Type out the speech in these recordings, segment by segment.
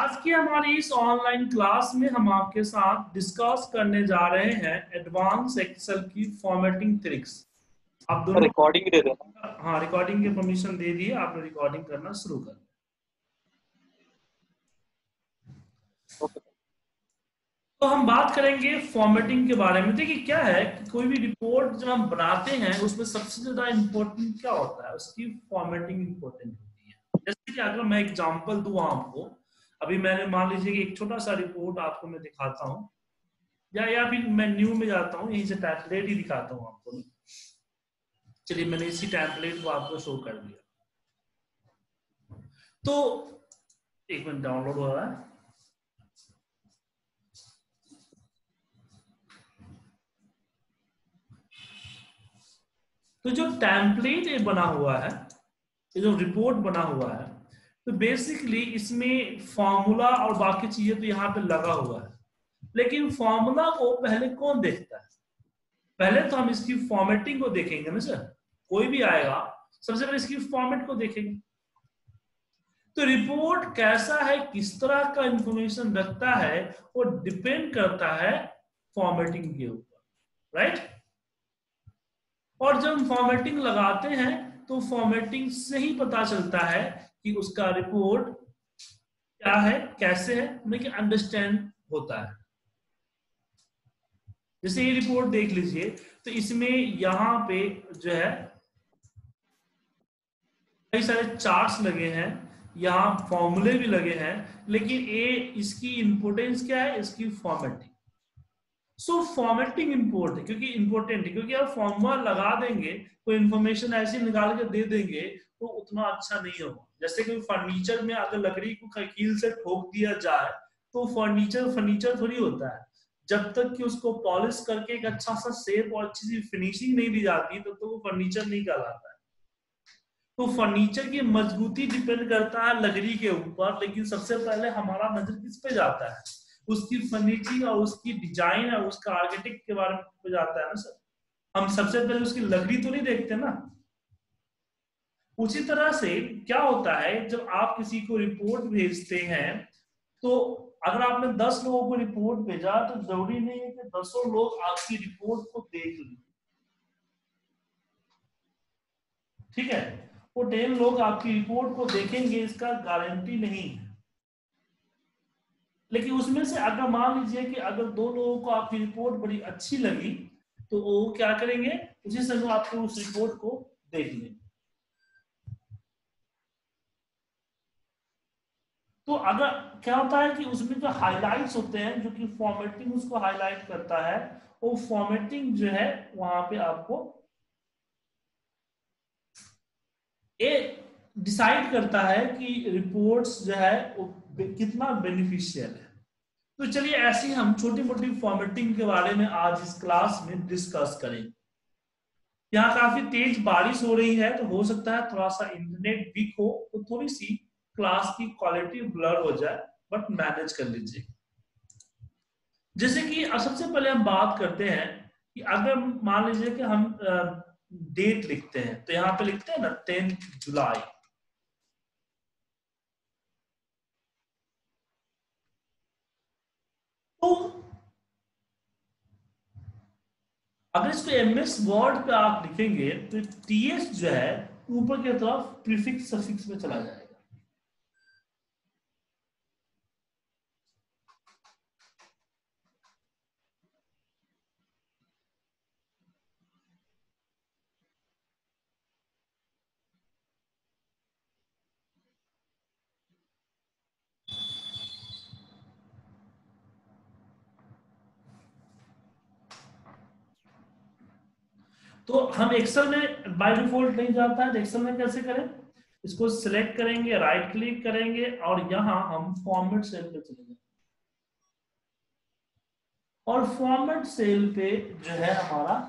आज की हमारी इस ऑनलाइन क्लास में हम आपके साथ डिस्कस करने जा रहे हैं एडवांस एक्सेल की फॉर्मेटिंग ट्रिक्स। आप दोनों रिकॉर्डिंग दे देना। हाँ, रिकॉर्डिंग की परमिशन दे दिए, आपने रिकॉर्डिंग करना शुरू कर। ओके। तो हम बात करेंगे फॉर्मेटिंग के बारे में। देखिए क्या है कि कोई भी रिपोर्ट जब हम बनाते हैं उसमें सबसे ज्यादा इंपॉर्टेंट क्या होता है, उसकी फॉर्मेटिंग इंपॉर्टेंट होती है। जैसे कि अगर मैं एग्जांपल दूं आपको, अभी मैंने मान लीजिए कि एक छोटा सा रिपोर्ट आपको मैं दिखाता हूं, या फिर मैं न्यू में जाता हूं, यहीं से टेम्पलेट ही दिखाता हूं आपको। चलिए मैंने इसी टेम्पलेट को आपको शो कर दिया। तो एक मिनट, डाउनलोड हो रहा है। तो जो टेम्पलेट ये बना हुआ है, ये जो रिपोर्ट बना हुआ है, तो बेसिकली इसमें फॉर्मूला और बाकी चीजें तो यहाँ पे लगा हुआ है, लेकिन फॉर्मूला को पहले कौन देखता है? पहले तो हम इसकी फॉर्मेटिंग को देखेंगे ना सर। कोई भी आएगा सबसे पहले इसकी फॉर्मेट को देखेंगे। तो रिपोर्ट कैसा है, किस तरह का इंफॉर्मेशन रखता है, वो डिपेंड करता है फॉर्मेटिंग के ऊपर, राइट। और जब हम फॉर्मेटिंग लगाते हैं तो फॉर्मेटिंग से ही पता चलता है कि उसका रिपोर्ट क्या है, कैसे है, हमें अंडरस्टैंड होता है। जैसे ये रिपोर्ट देख लीजिए, तो इसमें यहाँ पे जो है कई सारे चार्ट्स लगे हैं, यहाँ फॉर्मूले भी लगे हैं, लेकिन ये इसकी इंपोर्टेंस क्या है, इसकी फॉर्मेटिंग। सो फॉर्मेटिंग इंपोर्टेंट है, क्योंकि आप फॉर्मूला लगा देंगे, कोई इंफॉर्मेशन ऐसी निकाल के दे देंगे तो उतना अच्छा नहीं होगा। जैसे कि फर्नीचर में अगर लकड़ी को कील से ठोक दिया जाए तो फर्नीचर थोड़ी होता है। जब तक कि उसको पॉलिश करके एक अच्छा सा शेप और अच्छी सी फिनिशिंग नहीं दी जाती तब तो वो फर्नीचर नहीं कहलाता है। तो फर्नीचर की मजबूती डिपेंड करता है लकड़ी के ऊपर, लेकिन सबसे पहले हमारा नजर किस पे जाता है, उसकी फर्नीचिंग और उसकी डिजाइन और उसका आर्किटेक्ट के बारे में जाता है ना सर। हम सबसे पहले उसकी लकड़ी तो नहीं देखते ना। उसी तरह से क्या होता है, जब आप किसी को रिपोर्ट भेजते हैं तो अगर आपने 10 लोगों को रिपोर्ट भेजा तो जरूरी नहीं है कि 10 लोग आपकी रिपोर्ट को देख लें, ठीक है। वो 10 लोग आपकी रिपोर्ट को देखेंगे इसका गारंटी नहीं है। लेकिन उसमें से अगर मान लीजिए कि अगर 2 लोगों को आपकी रिपोर्ट बड़ी अच्छी लगी तो वो क्या करेंगे, उसी समय आपको उस रिपोर्ट को देख लेंगे। तो अगर क्या होता है कि उसमें जो हाइलाइट्स होते हैं, जो कि फॉर्मेटिंग उसको हाईलाइट करता है, वो फॉर्मेटिंग जो है वहां पे आपको ये डिसाइड करता है कि रिपोर्ट्स जो है वो कितना बेनिफिशियल है। तो चलिए ऐसी हम छोटी मोटी फॉर्मेटिंग के बारे में आज इस क्लास में डिस्कस करेंगे। यहाँ काफी तेज बारिश हो रही है, तो हो सकता है थोड़ा सा इंटरनेट वीक हो, तो थोड़ी सी क्लास की क्वालिटी ब्लर हो जाए, बट मैनेज कर लीजिए। जैसे कि सबसे पहले हम बात करते हैं कि अगर मान लीजिए कि हम डेट लिखते हैं, तो यहाँ पे लिखते हैं ना 10 जुलाई। तो अगर इसको एमएस वर्ड पे आप लिखेंगे तो टीएस जो है ऊपर की तरफ प्रीफिक्स सफिक्स में चला जाएगा। तो हम एक्सेल में बाय डिफॉल्ट नहीं जाता है, तो एक्सेल में कैसे करें, इसको सिलेक्ट करेंगे, राइट क्लिक करेंगे और यहां हम फॉर्मेट सेल पे चले जाएंगे। और फॉर्मेट सेल पे जो है हमारा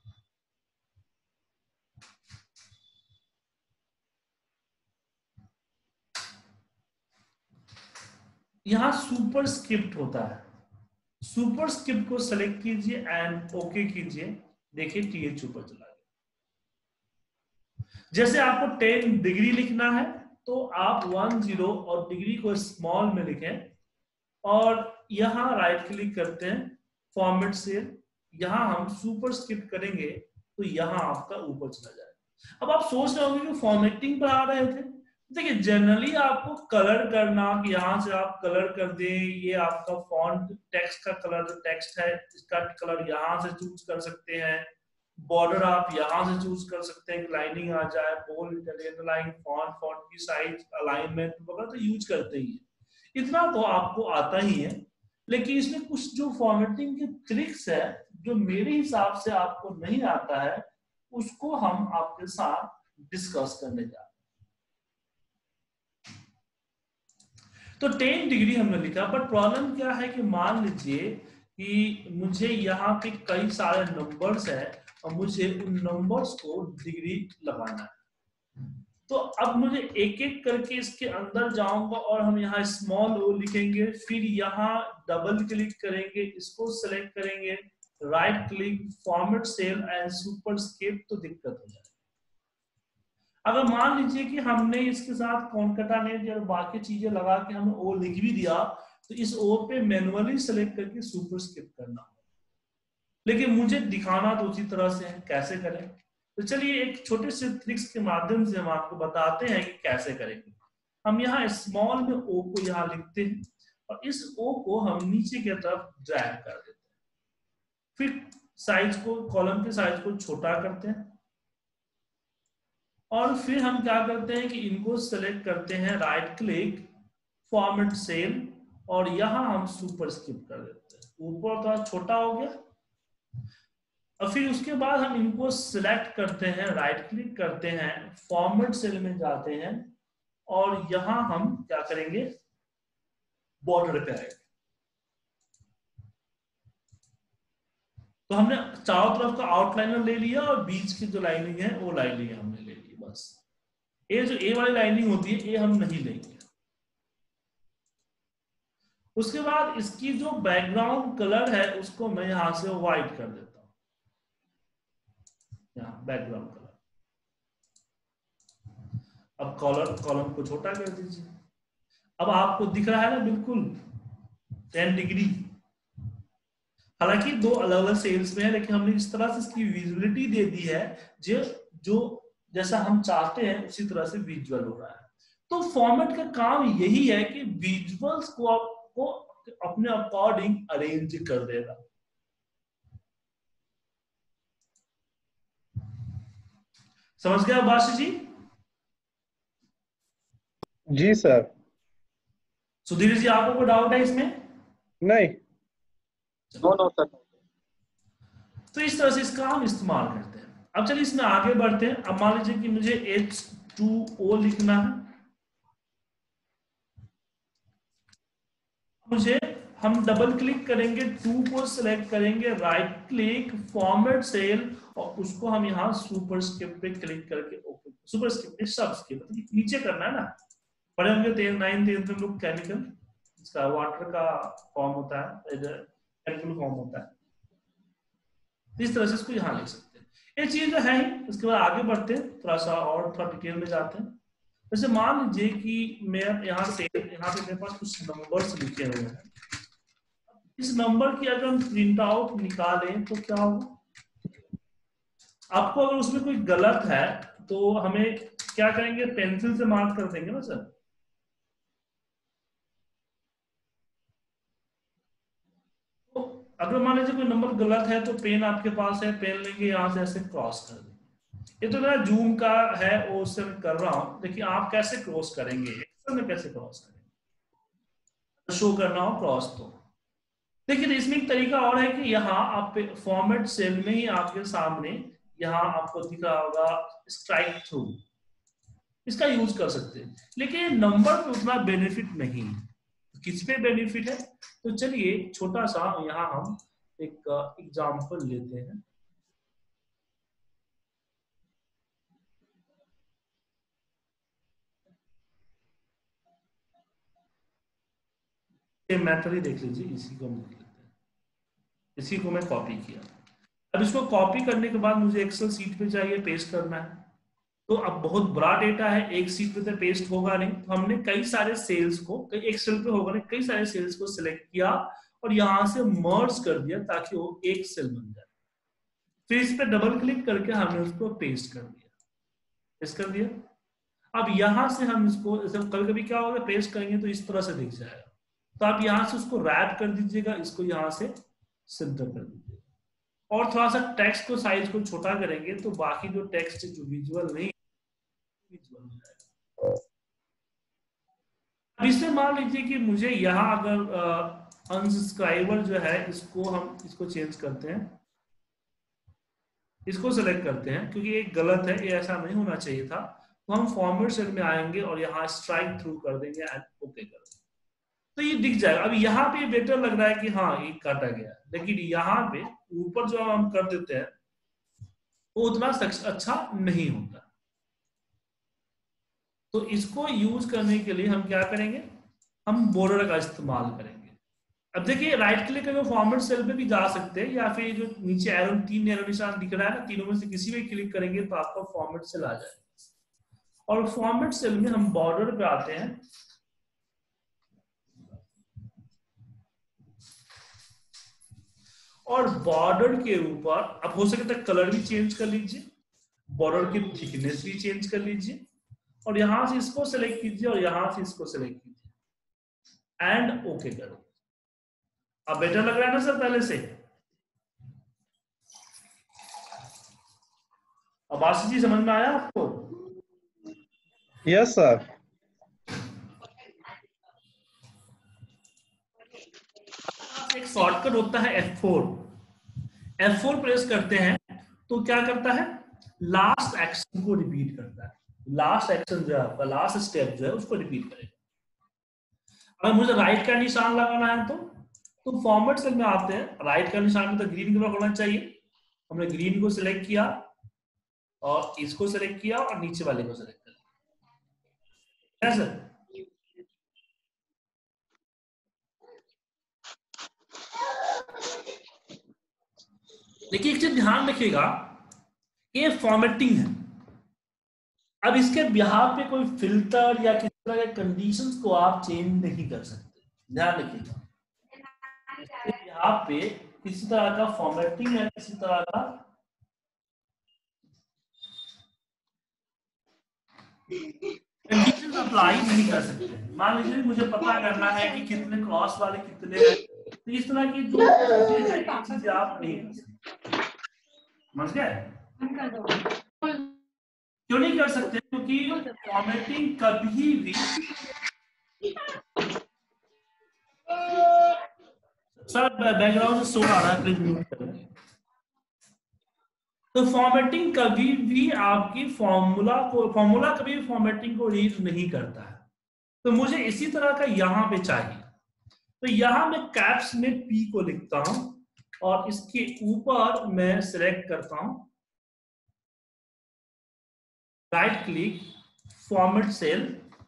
यहां सुपर स्क्रिप्ट होता है, सुपर स्क्रिप्ट को सेलेक्ट कीजिए एंड ओके कीजिए। देखिए टीएच ऊपर चला गया। जैसे आपको 10 डिग्री लिखना है तो आप 10 और डिग्री को स्मॉल में लिखें और यहां राइट क्लिक करते हैं फॉर्मेट सेल, यहां हम सुपरस्क्रिप्ट करेंगे तो यहां आपका ऊपर चला जाएगा। अब आप सोच रहे होंगे कि फॉर्मेटिंग पर आ रहे थे, देखिए जनरली आपको कलर करना कि यहां से आप कलर कर दें, ये आपका फॉन्ट टेक्स्ट का कलर जो टेक्स्ट है इसका कलर यहां से चूज कर सकते हैं, बॉर्डर आप यहां से चूज कर सकते हैं कि लाइनिंग आ जाए, बोल्ड अंडरलाइन फॉन्ट, फॉन्ट की साइज, अलाइनमेंट वगैरह तो यूज करते ही है, इतना तो आपको आता ही है। लेकिन इसमें कुछ जो फॉर्मेटिंग के ट्रिक्स है जो मेरे हिसाब से आपको नहीं आता है, उसको हम आपके साथ डिस्कस करने जा रहे हैं। तो 10 डिग्री हमने लिखा, बट प्रॉब्लम क्या है कि मान लीजिए कि मुझे यहाँ पे कई सारे नंबर्स है और मुझे उन नंबर्स को डिग्री लगाना है, तो अब मुझे एक एक करके इसके अंदर जाऊंगा और हम यहाँ स्मॉल ओ लिखेंगे, फिर यहाँ डबल क्लिक करेंगे, इसको सेलेक्ट करेंगे, right click format cell and superscript, तो दिक्कत हो जाएगी। अगर मान लीजिए कि हमने इसके साथ कॉन्केटेनेट या बाकी चीजें लगा के हमने ओ लिख भी दिया, तो इस ओ पे मैनुअली सेलेक्ट करके सुपरस्क्रिप्ट करना, लेकिन मुझे दिखाना तो उसी तरह से है, कैसे करें? तो चलिए एक छोटे से ट्रिक्स के माध्यम से हम आपको बताते हैं कि कैसे करेंगे। हम यहाँ स्मॉल में ओ को यहाँ लिखते हैं और इस ओ को हम नीचे की तरफ ड्रैग कर देते हैं, फिर साइज को, कॉलम के साइज को छोटा करते हैं और फिर हम क्या करते हैं कि इनको सेलेक्ट करते हैं, राइट क्लिक फॉर्मेट सेल और यहां हम सुपरस्क्रिप्ट कर देते हैं, ऊपर थोड़ा छोटा हो गया। और फिर उसके बाद हम इनको सिलेक्ट करते हैं, राइट क्लिक करते हैं, फॉर्मेट सेल में जाते हैं और यहां हम क्या करेंगे, बॉर्डर पे आएंगे। तो हमने चारों तरफ का आउटलाइनर ले लिया और बीच की जो लाइनिंग है वो लाइनिंग हमने ले ली, बस ये जो ए वाली लाइनिंग होती है ये हम नहीं लेंगे। उसके बाद इसकी जो बैकग्राउंड कलर है उसको मैं यहां से व्हाइट कर देता हूं, यहाँ बैकग्राउंड कलर। अब कॉलम को छोटा कर दीजिए, अब आपको दिख रहा है ना बिल्कुल 10 डिग्री, हालांकि दो अलग अलग सेल्स में है लेकिन हमने इस तरह से इसकी विजिबिलिटी दे दी है जो जैसा हम चाहते हैं उसी तरह से विजुअल हो रहा है। तो फॉर्मेट का काम यही है कि विजुअल्स को आपको अपने अकॉर्डिंग अरेंज कर देगा। समझ गया बाशी जी? जी सर। सुधीर जी आपको कोई डाउट है इसमें? नहीं। No sir. तो इस तरह से इसका हम इस्तेमाल करते हैं। अब चलिए इसमें आगे बढ़ते हैं। अब मान लीजिए कि मुझे H2O लिखना है, मुझे हम डबल क्लिक करेंगे, 2 को सिलेक्ट करेंगे, राइट क्लिक फॉर्मेट सेल और उसको हम यहाँ सुपरस्क्रिप्ट पे क्लिक करके ओके, सुपरस्क्रिप्ट सबस्क्रिप्ट मतलब नीचे करना है ना, पढ़े होंगे 9th 10th में लोग केमिकल, इसका वाटर का फॉर्म होता है, एल्कोहल फॉर्म होता है, इस तरह से इसको यहाँ लिख सकते हैं। ये चीज तो है ही। इसके बाद आगे बढ़ते हैं, थोड़ा सा और थोड़ा डिटेल में जाते हैं। जैसे मान लीजिए कि मैं यहाँ पे मेरे पास कुछ नंबर्स लिखे हुए हैं, इस नंबर की अगर हम प्रिंट आउट निकालें तो क्या होगा, आपको अगर उसमें कोई गलत है तो हमें क्या करेंगे, पेंसिल से मार्क कर देंगे ना सर। तो अगर मान लीजिए कोई नंबर गलत है तो पेन आपके पास है, पेन लेंगे यहां से ऐसे क्रॉस कर देंगे। ये तो मेरा जूम का है वो उससे मैं कर रहा हूं, लेकिन आप कैसे क्रॉस करेंगे, एक्सेल में कैसे क्रॉस करेंगे, शो करना हो क्रॉस तो। लेकिन इसमें एक तरीका और है कि यहाँ आप फॉर्मेट सेल में ही आपके सामने यहाँ आपको दिख रहा होगा स्ट्राइक थ्रू, इसका यूज कर सकते हैं, लेकिन नंबर में उतना बेनिफिट नहीं है। किस पे बेनिफिट है, तो चलिए छोटा सा यहाँ हम एक एग्जांपल लेते हैं। ये मेथड ही देख लीजिए, इसी को हम देख लेते हैं। इसी को मैं कॉपी किया, अब इसको कॉपी करने के बाद मुझे एक्सेल सीट पे चाहिए पेस्ट करना है, तो अब बहुत बड़ा डेटा है, एक सीट पे तो पेस्ट होगा नहीं, तो हमने कई सारे सेल्स को, एक सेल पे होगा नहीं, कई सारे सेल्स को सिलेक्ट किया और यहां से मर्ज कर दिया ताकि वो एक सेल बन जाए। फिर इस पे डबल क्लिक करके हमने उसको पेस्ट कर दिया, पेस्ट कर दिया। अब यहां से हम इसको, कभी कभी क्या होगा, पेस्ट करेंगे तो इस तरह से दिख जाएगा, तो आप यहां से उसको रैप कर दीजिएगा, इसको यहां से सेंटर कर दीजिएगा और थोड़ा सा टेक्स्ट को साइज को छोटा करेंगे तो बाकी जो टेक्स्ट जो विजुअल नहीं, विजुअल हो जाएगा। अब इसमें मान लीजिए कि मुझे यहाँ अगर अनसब्सक्राइबर जो है, इसको हम इसको चेंज करते हैं, इसको सेलेक्ट करते हैं क्योंकि ये गलत है, ये ऐसा नहीं होना चाहिए था। तो हम फॉर्मेट सेल में आएंगे और यहाँ स्ट्राइक थ्रू कर देंगे एंड ओके कर देंगे, तो ये दिख जाएगा। अब यहाँ पे बेटर लग रहा है कि हाँ ये काटा गया, लेकिन यहाँ पे ऊपर जो हम कर देते हैं वो उतना अच्छा नहीं होता। तो इसको यूज करने के लिए हम क्या करेंगे, हम बॉर्डर का इस्तेमाल करेंगे। अब देखिए राइट क्लिक करके फॉर्मेट सेल पे भी जा सकते हैं, या फिर जो नीचे एरो, 3 एरो निशान दिख रहा है ना, तीनों में से किसी में क्लिक करेंगे तो आपका फॉर्मेट सेल आ जाएगा। और फॉर्मेट सेल में हम बॉर्डर पे आते हैं, और बॉर्डर के ऊपर अब हो सके तो कलर भी चेंज कर लीजिए, बॉर्डर की थिकनेस भी चेंज कर लीजिए, और यहां से इसको सेलेक्ट कीजिए और यहां से इसको सेलेक्ट कीजिए एंड ओके करो। अब बेटर लग रहा है ना सर पहले से? अब आशीष जी समझ में आया आपको? Yes sir. एक शॉर्टकट होता है F4, F4 प्रेस करते हैं तो क्या करता है, लास्ट एक्शन को रिपीट करता है। लास्ट एक्शन जो है आपका, लास्ट स्टेप जो है उसको रिपीट करेगा। अगर मुझे राइट का निशान लगाना है तो फॉर्मेट सेल में आते हैं, राइट का निशान में तो ग्रीन कलर होना चाहिए, हमने ग्रीन को सिलेक्ट किया और इसको सिलेक्ट किया और नीचे वाले को सिलेक्ट किया सर। देखिए एक चीज ध्यान रखिएगा, ये फॉर्मेटिंग है। अब इसके बिहार पे कोई फिल्टर या किसी तरह के कंडीशंस को आप चेंज नहीं कर सकते, ध्यान रखिएगा। इसके बिहार पे किसी तरह का फॉर्मेटिंग या किसी तरह का कंडीशंस अप्लाई नहीं कर सकते। मान लीजिए मुझे पता करना है कि कितने क्रॉस वाले कितने हैं, तो इस तरह की जो चीजें आप नहीं कर सकते, समझ गए? क्यों नहीं कर सकते? क्योंकि फॉर्मेटिंग कभी भी, सर बैकग्राउंड से शोर आ रहा है, प्लीज म्यूट करें। तो फॉर्मेटिंग कभी भी आपकी फॉर्मूला कभी भी फॉर्मेटिंग को रीड नहीं करता है। तो मुझे इसी तरह का यहां पे चाहिए, तो यहां मैं कैप्स में P को लिखता हूं और इसके ऊपर मैं सिलेक्ट करता हूं राइट क्लिक, फॉर्मेट सेल,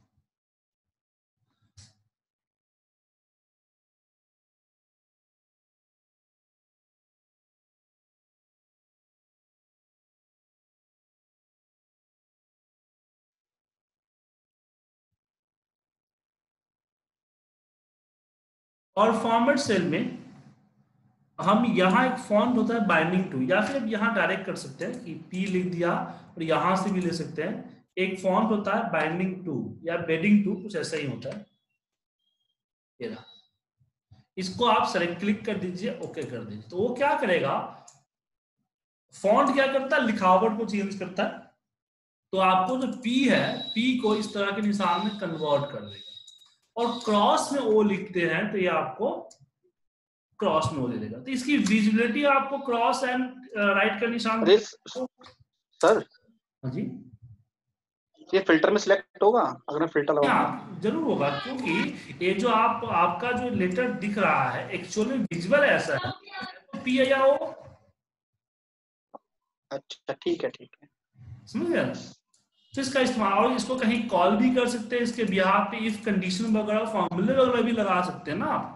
और फॉर्मेट सेल में हम यहाँ एक फॉन्ट होता है बाइंडिंग टू, या फिर यहाँ डायरेक्ट कर सकते हैं कि P लिख दिया और यहां से भी ले सकते हैं। एक फॉन्ट होता है बाइंडिंग टू या बेडिंग टू, कुछ ऐसा ही होता है, ये रहा। इसको आप सेलेक्ट क्लिक कर दीजिए, ओके कर दीजिए, तो वो क्या करेगा, फॉन्ट क्या करता है, लिखावट को चेंज करता है। तो आपको जो P है, P को इस तरह के निशान में कन्वर्ट कर देगा, और क्रॉस में O लिखते हैं तो ये आपको क्रॉस में O दे देगा। तो इसकी विजिबिलिटी आपको क्रॉस एंड राइट का निशान सर जी, ये फिल्टर में सिलेक्ट होगा अगर मैं फिल्टर लगाऊंगा? जरूर होगा, क्योंकि ये जो आपका जो लेटर दिख रहा है एक्चुअली विजुअल ऐसा है, तो P या O। अच्छा ठीक है समझ गए? तो इसका इस्तेमाल, और इसको कहीं कॉल भी कर सकते हैं, इसके बिहार पे इफ कंडीशन वगैरह फॉर्मूले वगैरह भी लगा सकते हैं ना आप।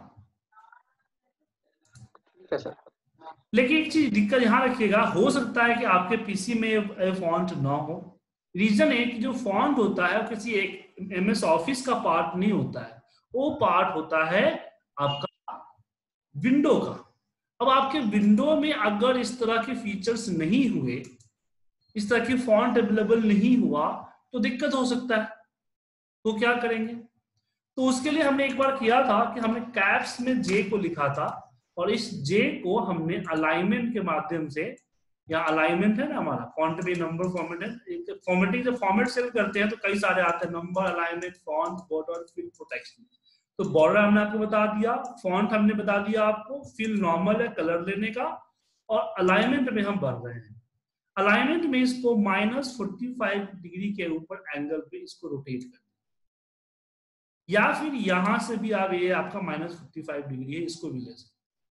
ठीक है सर। लेकिन एक चीज दिक्कत यहाँ रखिएगा, हो सकता है कि आपके पीसी में फॉन्ट ना हो, रीजन है कि जो फॉन्ट होता है वो किसी एक MS ऑफिस का पार्ट नहीं होता है, वो पार्ट होता है आपका विंडो का। अब आपके विंडो में अगर इस तरह के फीचर्स नहीं हुए, इस तरह की फॉन्ट अवेलेबल नहीं हुआ, तो दिक्कत हो सकता है। तो क्या करेंगे? तो उसके लिए हमने एक बार किया था कि हमने कैप्स में जे को लिखा था, और इस जे को हमने अलाइनमेंट के माध्यम से, या अलाइनमेंट है ना हमारा फॉन्ट में नंबर फॉर्मेट है, फॉर्मेटिंग जब फॉर्मेट सेल करते हैं तो कई सारे आते हैं, number, alignment, font, border, fill, protection. तो बॉर्डर हमने आपको बता दिया, फॉन्ट हमने बता दिया आपको, फिल नॉर्मल है कलर लेने का, और अलाइनमेंट में हम भर रहे हैं। अलाइनमेंट में इसको -45 डिग्री के ऊपर एंगल पे इसको रोटेट कर, या फिर यहां से भी आप, ये आपका -45 डिग्री है, इसको भी ले सकते।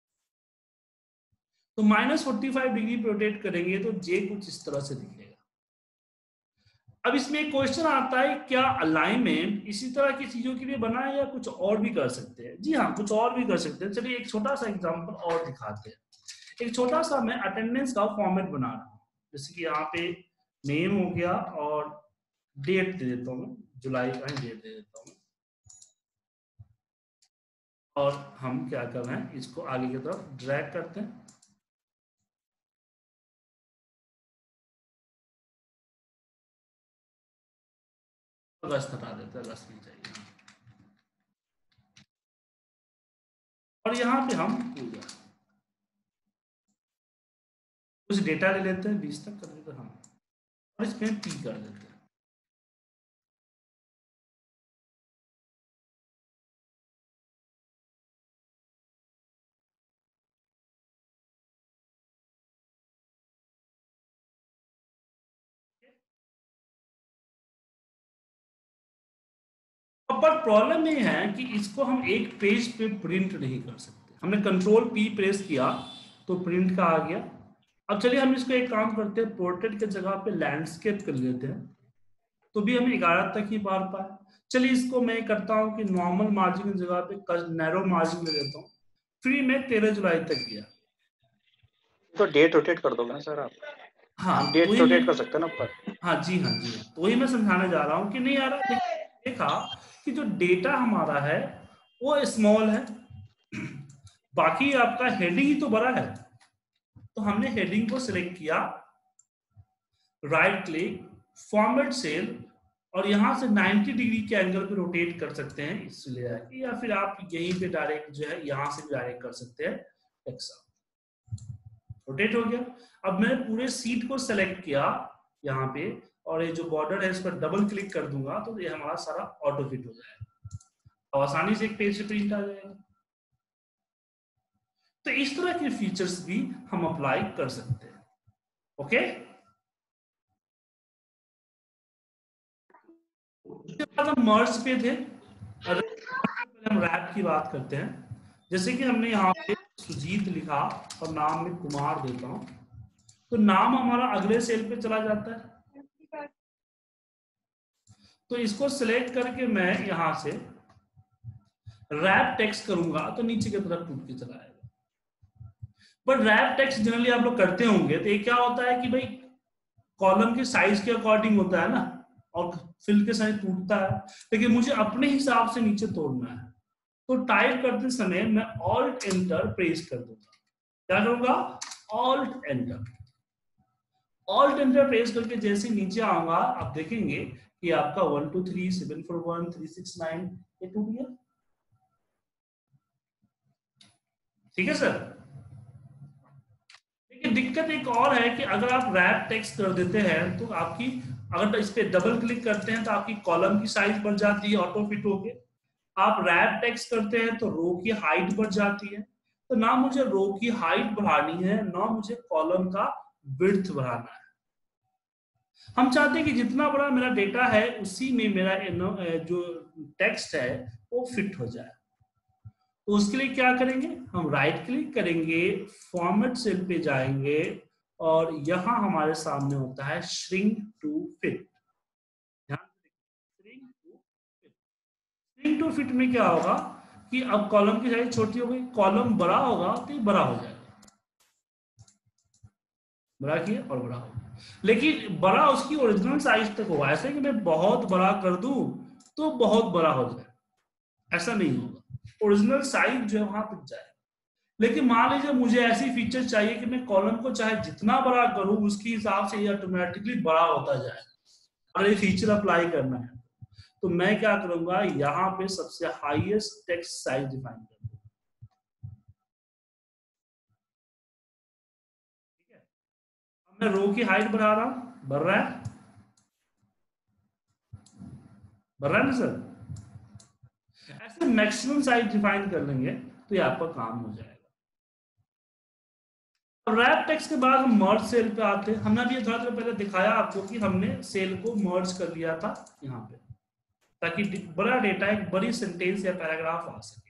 तो -45 डिग्री पे रोटेट करेंगे तो जे कुछ इस तरह से दिखेगा। अब इसमें एक क्वेश्चन आता है, क्या अलाइनमेंट इसी तरह की चीजों के लिए बना है या कुछ और भी कर सकते हैं? जी हाँ, कुछ और भी कर सकते हैं। चलिए एक छोटा सा एग्जांपल और दिखाते हैं। एक छोटा सा मैं अटेंडेंस का फॉर्मेट बना रहा हूँ, जैसे कि यहाँ पे नेम हो गया और डेट दे देता हूँ, जुलाई का डेट दे देता हूँ, और हम क्या कर रहे हैं, इसको आगे की तरफ ड्रैग करते हैं। अगस्त हटा देते हैं, अगस्त नहीं चाहिए, और यहाँ पे हम पूजा कुछ डेटा ले लेते हैं, 20 तक कर देते हैं हम, और इसमें पी कर देते हैं। पर प्रॉब्लम ये है कि इसको हम एक पेज पे प्रिंट नहीं कर सकते। हमने Ctrl+P प्रेस किया तो प्रिंट का आ गया। अब चलिए हम इसको एक काम करते हैं, पोर्ट्रेट के जगह पे लैंडस्केप कर लेते हैं, तो भी हम 11 तक ही बार पाए। चलिए इसको मैं करता हूं कि नॉर्मल मार्जिन की जगह पे नैरो मार्जिन ले लेता हूँ। फ्री में 13 जुलाई तक गया। तो डेट रोटेट कर दोगे ना सर आप? हाँ, हम डेट रोटेट कर सकते हैं ना ऊपर। हाँ जी, हाँ जी, तो वही मैं समझाने जा रहा हूँ कि नहीं आ रहा। देखा कि जो डेटा हमारा है वो स्मॉल है, बाकी आपका हेडिंग ही तो बड़ा है। तो हमने हेडिंग को सिलेक्ट किया, राइट क्लिक, फॉर्मेट सेल, और यहां से 90 डिग्री के एंगल पे रोटेट कर सकते हैं इसलिए, या फिर आप यहीं पे डायरेक्ट जो है यहां से भी डायरेक्ट कर सकते हैं। रोटेट हो गया। अब मैंने पूरे सीट को सेलेक्ट किया यहाँ पे, और ये जो बॉर्डर है इस पर डबल क्लिक कर दूंगा तो ये हमारा सारा ऑटो फिट हो जाएगा, और आसानी से एक पेज से प्रिंट आ जाएगा। तो इस तरह के फीचर्स भी हम अप्लाई कर सकते हैं। ओके, उसके बाद हम मर्ज पे थे, पहले हम रैप की बात करते हैं। जैसे कि हमने यहाँ पे सुजीत लिखा और नाम में कुमार देता हूं, तो नाम हमारा अगले सेल पे चला जाता है। तो इसको सिलेक्ट करके मैं यहां से रैप टेक्स्ट करूंगा तो नीचे की तरफ टूट के चला आएगा। बट रैप टेक्स्ट जनरली आप लोग करते होंगे तो ये क्या होता है कि भाई कॉलम के साइज के अकॉर्डिंग होता है ना, और फिल के साइज टूटता है, लेकिन मुझे अपने हिसाब से नीचे तोड़ना है। तो टाइप करते समय मैं ऑल्ट एंटर प्रेस कर दूंगा। क्या करूंगा? Alt enter. Alt enter press करके जैसे नीचे आऊंगा आप देखेंगे कि आपका 1 2 3 7 4 1 3 6 9 ये टूट गया। ठीक है सर। लेकिन दिक्कत एक और है कि अगर आप रैप टेक्स्ट कर देते हैं तो आपकी, अगर इस पे डबल क्लिक करते हैं तो आपकी कॉलम की साइज बढ़ जाती है ऑटो फिट होके। आप रैप टेक्स्ट करते हैं तो रो की हाइट बढ़ जाती है। तो ना मुझे रो की हाइट बढ़ानी है, ना मुझे कॉलम का विड्थ बढ़ाना है। हम चाहते हैं कि जितना बड़ा मेरा डेटा है उसी में मेरा जो टेक्स्ट है वो फिट हो जाए। तो उसके लिए क्या करेंगे? हम राइट क्लिक करेंगे, फॉर्मेट सेल पे जाएंगे, और यहां हमारे सामने होता है shrink to fit. Shrink to fit में क्या होगा कि अब कॉलम की साइज छोटी हो गई, कॉलम बड़ा होगा तो ये बड़ा हो जाएगा, बड़ा किया और बड़ा होगा। लेकिन बड़ा उसकी ओरिजिनल साइज तक होगा, ऐसे कि मैं बहुत बड़ा कर दूं तो बहुत बड़ा हो जाए, ऐसा नहीं होगा। ओरिजिनल साइज जो है वहां तक जाए। लेकिन मान लीजिए मुझे ऐसी फीचर चाहिए कि मैं कॉलम को चाहे जितना बड़ा करूं उसके हिसाब से ये ऑटोमेटिकली बड़ा होता जाए, और ये फीचर अप्लाई करना है तो मैं क्या करूंगा, यहाँ पे सबसे हाईएस्ट टेक्स्ट साइज डिफाइन कर दूंगा। ठीक है, अब मैं रो की हाइट बढ़ा रहा हूं, बढ़ रहा है, बढ़ रहा है ना सर? ऐसे मैक्सिमम साइज डिफाइन कर लेंगे तो ये आपका काम हो जाएगा। रैप टेक्स्ट के बाद हम मर्ज सेल पे आते हैं। हमने अभी थोड़ा देर पहले दिखाया आपको कि हमने सेल को मर्ज कर लिया था यहाँ पे, ताकि बड़ा डेटा एक बड़ी सेंटेंस या पैराग्राफ आ सके।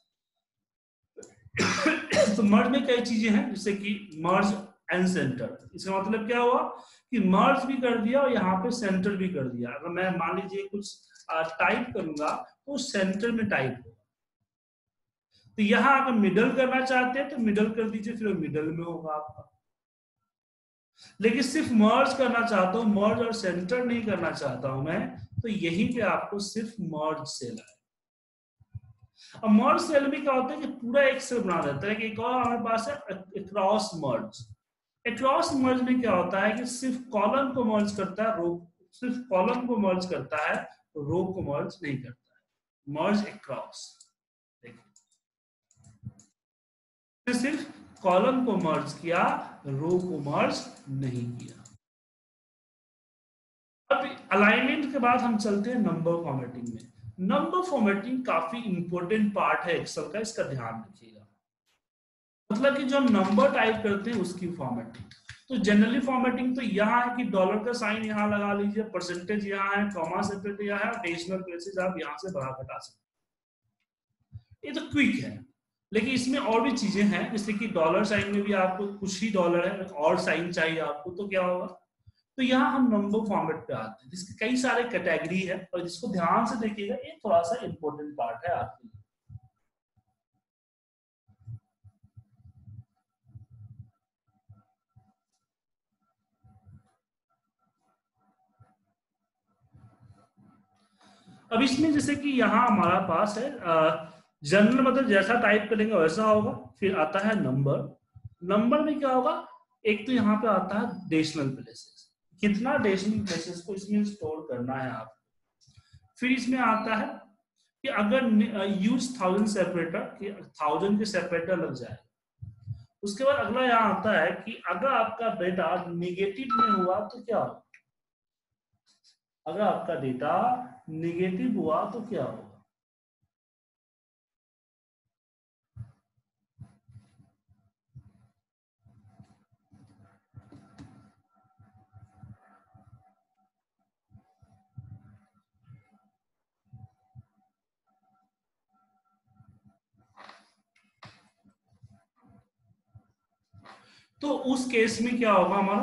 तो मर्ज में कई चीजें हैं, जैसे कि मर्ज एंड सेंटर। इसका मतलब क्या हुआ कि मर्ज भी कर दिया और यहाँ पे सेंटर भी कर दिया। अगर मैं मान लीजिए कुछ टाइप करूंगा तो सेंटर में टाइप होगा। तो यहाँ अगर मिडल करना चाहते हैं तो मिडल कर दीजिए, फिर मिडल में होगा आपका। लेकिन सिर्फ मर्ज करना चाहता हूं, मर्ज और सेंटर नहीं करना चाहता हूं मैं, तो यहीं पे आपको सिर्फ मर्ज सेल है। अब मर्ज सेल में क्या होता है कि पूरा एक सेल बना देता है। कि एक और हमारे पास है क्रॉस मर्ज। क्रॉस मर्ज में क्या होता है कि सिर्फ कॉलम को मर्ज करता है, रो सिर्फ कॉलम को मर्ज करता है, रो को मर्ज नहीं करता है। मर्ज क्रॉस, देखिए सिर्फ कॉलम को मर्ज किया, रो को मर्ज नहीं किया। अब अलाइनमेंट के बाद हम चलते हैं नंबर फॉर्मेटिंग में। नंबर फॉर्मेटिंग काफी इंपॉर्टेंट पार्ट है एक्सेल का, इसका ध्यान रखिएगा। मतलब कि जो हम नंबर टाइप करते हैं उसकी फॉर्मेटिंग। तो जनरली फॉर्मेटिंग तो यहाँ है कि डॉलर का साइन यहाँ लगा लीजिए, परसेंटेज यहाँ है, कॉमा सेपरेट यहाँ है, डेसिमल प्लेसेस आप यहाँ से बढ़ा घटा सकते हैं। ये तो क्विक है। लेकिन इसमें और भी चीजें हैं, जैसे कि डॉलर साइन में भी आपको कुछ ही डॉलर है और साइन चाहिए आपको, तो क्या होगा। तो यहाँ हम नंबर फॉर्मेट पे आते हैं, जिसके कई सारे कैटेगरी है और जिसको ध्यान से देखिएगा, ये थोड़ा सा इंपॉर्टेंट पार्ट है आपके लिए। अब इसमें जैसे कि यहाँ हमारा पास है जनरल, मतलब जैसा टाइप करेंगे वैसा होगा। फिर आता है नंबर। नंबर में क्या होगा, एक तो यहाँ पे आता है डेसिमल प्लेसेस, कितना डेसिमल प्लेसेस को इसमें स्टोर करना है आप। फिर इसमें आता है कि अगर यूज 1000 सेपरेटर, कि 1000 के सेपरेटर लग जाए। उसके बाद अगला यहाँ आता है कि अगर आपका डेटा निगेटिव में हुआ तो क्या होगा। अगर आपका डेटा निगेटिव हुआ तो क्या होगा। तो उस केस में क्या होगा हमारा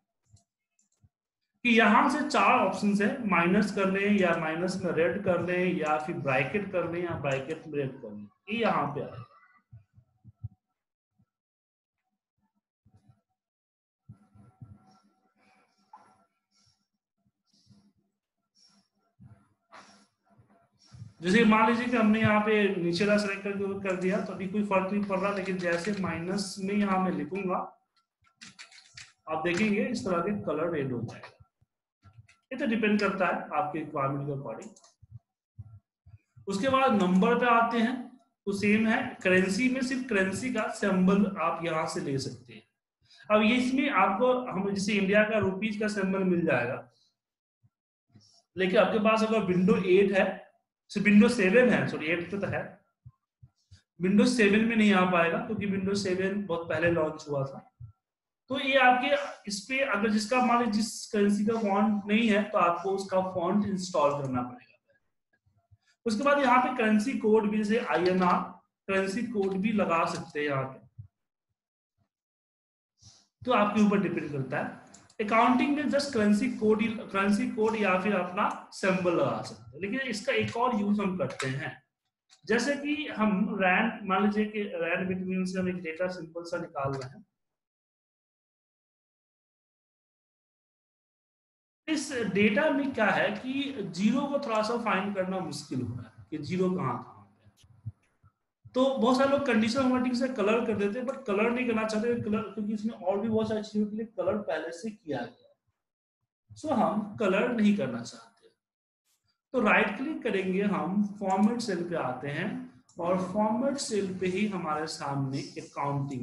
कि यहां से 4 ऑप्शन है, माइनस कर लें या माइनस में रेड कर लें या फिर ब्रैकेट कर लें या ब्रैकेट में रेड कर लें, ये यहां पे आएगा। जैसे मान लीजिए कि हमने यहाँ पे नीचे वाला सेलेक्ट कर दिया तो अभी कोई फर्क नहीं पड़ रहा, लेकिन जैसे माइनस में यहाँ मैं लिखूंगा आप देखेंगे इस तरह के कलर रेड हो जाएगा। ये तो डिपेंड करता है आपके रिक्वायरमेंट के अकॉर्डिंग। उसके बाद नंबर पे आते हैं तो सेम है। करेंसी में सिर्फ करेंसी का सिंबल आप यहां से ले सकते हैं। अब ये इसमें आपको हम जैसे इंडिया का रुपीज का सिंबल मिल जाएगा, लेकिन आपके पास अगर विंडो 8 है, विंडो 7 है, सॉरी 8 तो है, विंडो 7 में नहीं आ पाएगा क्योंकि विंडो 7 बहुत पहले लॉन्च हुआ था। तो ये आपके इस पे अगर जिसका मान लीजिए जिस करेंसी का फॉन्ट नहीं है तो आपको उसका फॉन्ट इंस्टॉल करना पड़ेगा। उसके बाद यहाँ पे करेंसी कोड भी, जैसे INR करेंसी कोड भी लगा सकते हैं यहाँ पे, तो आपके ऊपर डिपेंड करता है। अकाउंटिंग में जस्ट करेंसी कोड या फिर अपना सिंबल लगा सकते हैं। लेकिन इसका एक और यूज हम करते हैं, जैसे कि हम रैंड, मान लीजिए कि रैंड बिटवीन से हम एक डेटा सिंपल सा निकाल रहे हैं। इस डेटा में क्या है कि जीरो को थोड़ा सा फाइंड करना मुश्किल हो रहा है कि जीरो कहाँ कहाँ पे। तो बहुत सारे लोग कंडीशनल फॉर्मेटिंग से कलर कर देते हैं, बट कलर नहीं करना चाहते कलर, क्योंकि इसमें और भी बहुत सारी चीजों के लिए कलर पहले से किया गया है। सो हम कलर नहीं करना चाहते, तो राइट क्लिक करेंगे, हम फॉर्मेट सेल पे आते हैं और फॉर्मेट सेल पे ही हमारे सामने अकाउंटिंग,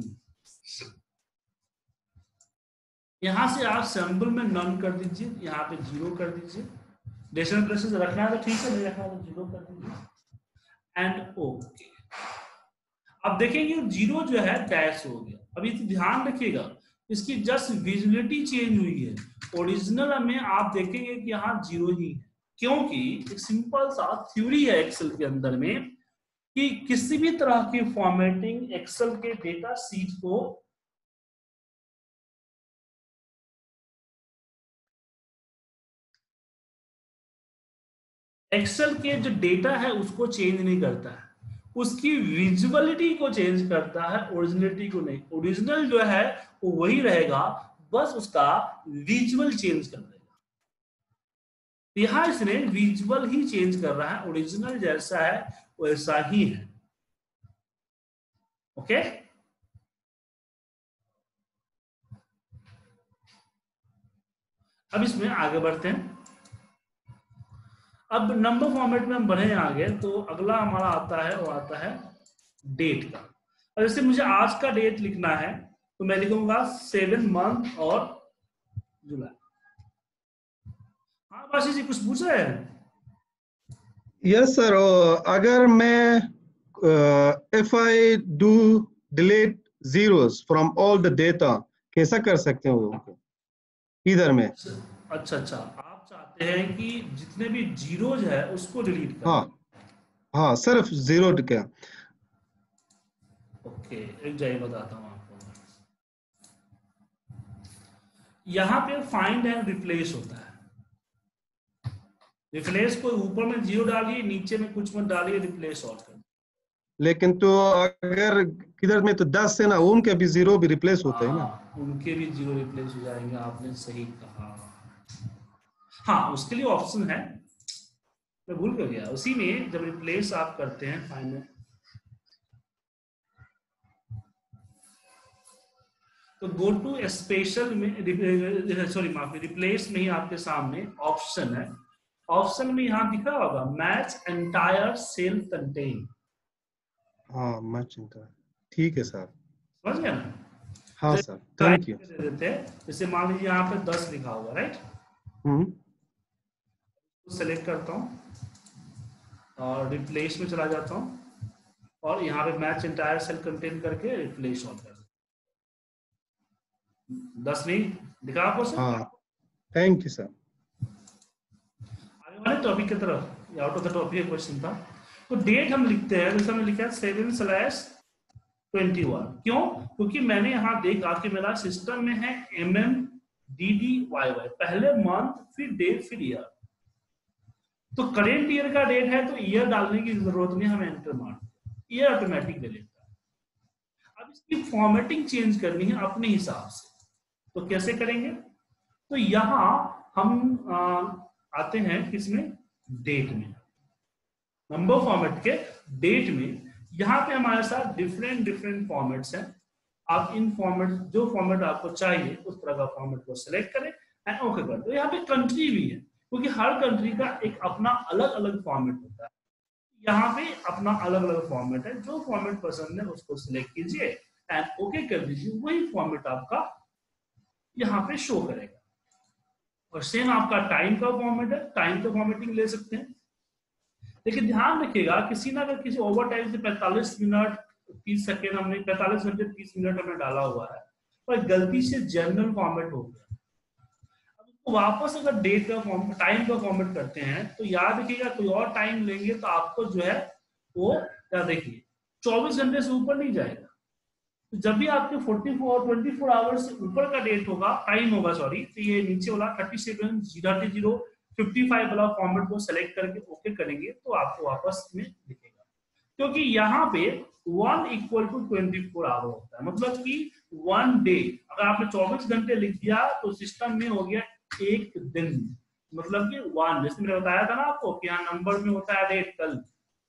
यहां से आप सैंपल में नन कर दीजिए, यहाँ पे जीरो कर दीजिए। डेसिमल प्लेसेस रखना है तो ठीक है, नहीं रखना है तो जीरो कर दीजिए एंड ओके। अब देखेंगे जीरो जो है डैश हो गया। अभी तो ध्यान रखिएगा, इसकी जस्ट विजिबिलिटी चेंज हुई है, ओरिजिनल में आप देखेंगे कि यहाँ जीरो ही है, क्योंकि एक सिंपल सा थ्योरी है एक्सेल के अंदर में कि किसी भी तरह की फॉर्मेटिंग एक्सेल के डेटा सीट को एक्सेल के जो डेटा है उसको चेंज नहीं करता है, उसकी विजुअलिटी को चेंज करता है, ओरिजिनलिटी को नहीं। ओरिजिनल जो है वो वही रहेगा, बस उसका विजुअल चेंज कर देगा। यहां इसने विजुअल ही चेंज कर रहा है, ओरिजिनल जैसा है वैसा ही है। ओके, अब इसमें आगे बढ़ते हैं। अब नंबर फॉर्मेट में हम बढ़े आगे, तो अगला हमारा आता है, वो आता है डेट का। और जैसे मुझे आज का डेट लिखना है तो मैं लिखूंगा 7 मंथ और जुलाई। हाँ बाशी जी कुछ पूछ रहे हैं? यस सर, अगर मैं if I do delete zeros from all the data, कैसा कर सकते हो इधर में? अच्छा, आप चाहते हैं कि जितने भी जीरोज है उसको डिलीट कर? हाँ हाँ, सिर्फ जीरो क्या? ओके, एक जगह बताता हूँ आपको। यहाँ पे फाइंड एंड रिप्लेस होता है। रिप्लेस को ऊपर में जीरो डालिए, नीचे में कुछ मत डालिए, रिप्लेस ऑल कर। लेकिन तो अगर किधर में तो 10 है ना, उनके भी जीरो भी रिप्लेस होते हैं ना। उनके भी जीरो रिप्लेस हो जाएंगे, आपने सही कहा। हाँ, उसके लिए ऑप्शन है, मैं भूल कर गया। उसी में जब रिप्लेस आप करते हैं फाइनल, तो गो टू स्पेशल में, सॉरी माफी, रिप्लेस में ही आपके सामने ऑप्शन है। ऑप्शन में यहां दिखा होगा मैच एंटायर सेल कंटेन। हाँ मैच एंटायर, ठीक है सर। समझ गया ना? हाँ तो सर, थैंक यू। दे देते हैं, जैसे मान लीजिए यहाँ पे 10 लिखा होगा, राइट? सेलेक्ट करता हूँ और रिप्लेस में चला जाता हूँ और यहाँ पे मैच एंटायर सेल कंटेन करके रिप्लेस ऑल कर 10 नहीं दिखा आपको सर? हाँ, थैंक यू सर। आगे वाले टॉपिक की तरफ, out of the topic question था। तो डेट हम लिखते हैं, जैसे हमने लिखा है 7/21। क्यों? क्योंकि मैंने यहाँ देखा कि मेरा सिस्टम में है MMDDYY, पहले मंथ फिर डेट फिर ईयर। तो करेंट ईयर का डेट है तो ईयर डालने की जरूरत नहीं, हमें एंटर मार, ईयर ऑटोमेटिक ले लेता है। अब इसकी फॉर्मेटिंग चेंज करनी है अपने हिसाब से, तो कैसे करेंगे? तो यहां हम आते हैं किसमें? डेट में, नंबर फॉर्मेट के डेट में। यहाँ पे हमारे साथ डिफरेंट फॉर्मेट्स हैं। आप इन फॉर्मेट, जो फॉर्मेट आपको चाहिए उस तरह का फॉर्मेट को सिलेक्ट करें एंड ओके कर दो। यहाँ पे कंट्री भी है, क्योंकि हर कंट्री का एक अपना अलग अलग फॉर्मेट होता है। यहाँ पे अपना अलग अलग फॉर्मेट है, जो फॉर्मेट पसंद है उसको सिलेक्ट कीजिए एंड ओके कर दीजिए, वही फॉर्मेट आपका यहाँ पे शो करेगा। और सेम आपका टाइम का फॉर्मेट है, टाइम का फॉर्मेटिंग ले सकते हैं। लेकिन ध्यान रखिएगा, किसी ना अगर किसी ओवर टाइम से 45 मिनट 30 सेकेंड, हमने 45 घंटे 30 मिनट हमने डाला हुआ है पर गलती से जनरल फॉर्मेट हो गया, तो वापस अगर डेट का फॉर्म, टाइम का फॉर्मेट करते हैं तो याद रखिएगा कोई और टाइम लेंगे तो आपको जो है वो क्या, देखिए 24 घंटे से ऊपर नहीं जाएगा। तो जब भी आपके 24 आवर्स से ऊपर का डेट होगा, टाइम होगा सॉरी, तो ये नीचे वाला 37/0/055 वाला फॉर्मेट को सेलेक्ट करके ओके करेंगे तो आपको वापस में दिखेगा। क्योंकि यहाँ पे 1 = 24 आवर होता है, मतलब कि 1 डे, अगर आपने 24 घंटे लिख दिया तो सिस्टम में हो गया एक दिन, मतलब कि 1, जैसे मैंने बताया था ना आपको कि यहाँ नंबर में होता है डेट, कल।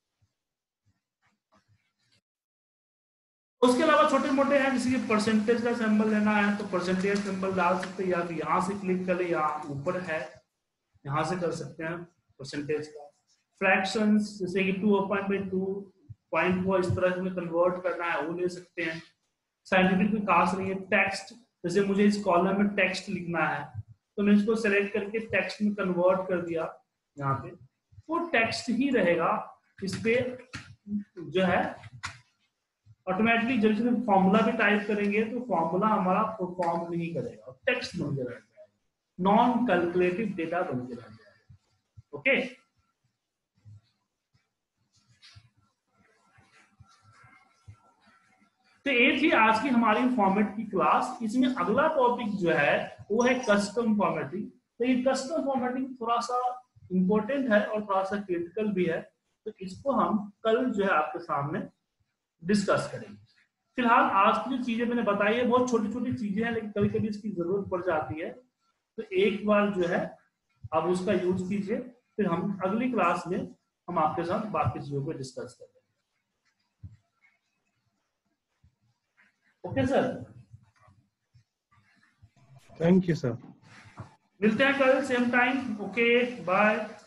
उसके अलावा छोटे मोटे हैं, जैसे कि परसेंटेज का सिंबल लेना है तो परसेंटेज सिंबल डाल सकते हैं, या फिर यहाँ से क्लिक कर ले, यहाँ ऊपर है यहाँ से कर सकते हैं परसेंटेज का। फ्रैक्शंस जैसे कि 2/2 पॉइंट को इस तरह में कन्वर्ट करना है वो ले सकते हैं। साइंटिफिक में खास नहीं है। टेक्स्ट, जैसे मुझे इस कॉलम में टेक्स्ट लिखना है तो मैं इसको सेलेक्ट करके टेक्स्ट में कन्वर्ट कर दिया, यहाँ पे वो टेक्स्ट ही रहेगा। इस पे जो है ऑटोमेटिकली जब इसमें फॉर्मूला भी टाइप करेंगे तो फॉर्मूला हमारा परफॉर्म नहीं करेगा, टेक्स्ट बन के रह जाएगा, नॉन कैलकुलेटिव डेटा बन के रह जाएगा। ओके, तो ये थी आज की हमारी फॉर्मेट की क्लास। इसमें अगला टॉपिक जो है वो है कस्टम फॉर्मेटिंग। तो ये कस्टम फॉर्मेटिंग थोड़ा सा इंपॉर्टेंट है और थोड़ा सा क्रिटिकल भी है, तो इसको हम कल जो है आपके सामने डिस्कस करेंगे। फिलहाल आज की जो चीजें मैंने बताई है बहुत छोटी छोटी चीजें हैं, लेकिन कभी कभी इसकी जरूरत पड़ जाती है, तो एक बार जो है आप उसका यूज कीजिए, फिर हम अगली क्लास में हम आपके साथ बाकी चीजों को डिस्कस करेंगे। Okay sir, thank you sir. मिलते हैं कल सेम टाइम। Okay, bye.